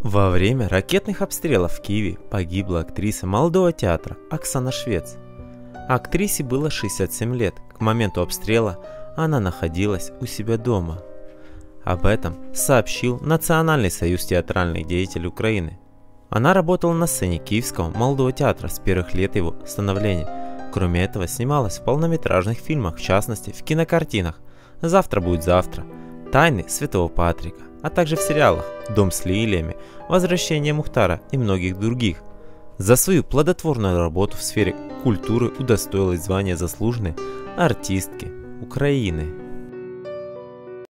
Во время ракетных обстрелов в Киеве погибла актриса молодого театра Оксана Швец. Актрисе было 67 лет. К моменту обстрела она находилась у себя дома. Об этом сообщил Национальный союз театральных деятелей Украины. Она работала на сцене Киевского молодого театра с первых лет его становления. Кроме этого, снималась в полнометражных фильмах, в частности в кинокартинах «Завтра будет завтра», «Тайны Святого Патрика», а также в сериалах «Дом с лилиями», «Возвращение Мухтара» и многих других. За свою плодотворную работу в сфере культуры удостоилась звания заслуженной артистки Украины.